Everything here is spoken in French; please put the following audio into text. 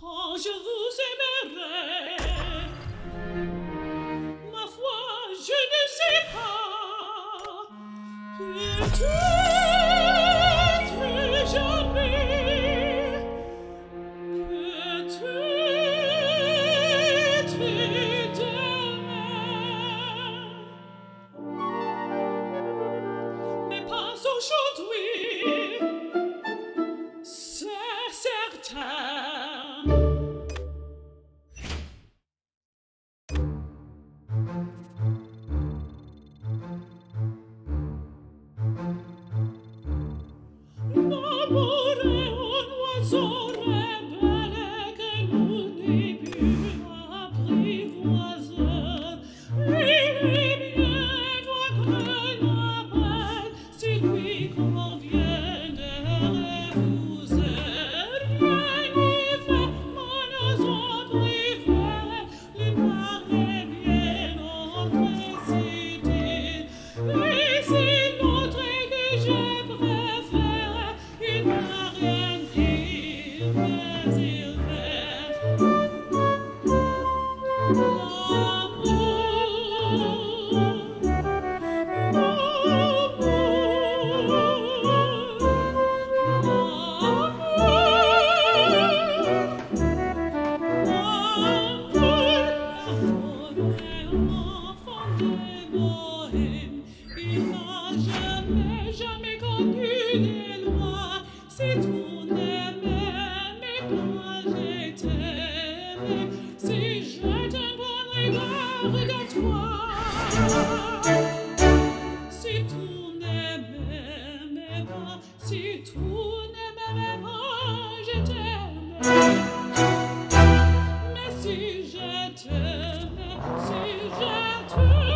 Oh, je vous aimerai. Ma foi, je ne sais pas. Peut-être jamais. Peut-être demain. Mais pas aujourd'hui. C'est certain. L'amour est un oiseau rebelle que nous n'est plus apprivoiseur. Il est bien doit que l'appel, si lui convient de refuser. Rien n'y fait, mon oiseau privé, lui paraît bien notre idée. Et si l'autre est que je préfère, il n'a rien dit, mais il rêve. Jamais connu les lois. Si tout n'aimait, mais toi je t'aime. Si je t'aime, bon regard de toi. Si tout n'aimait, mais pas, si tout n'aimait pas, je t'aime. Mais si je t'aime, si je t'aime,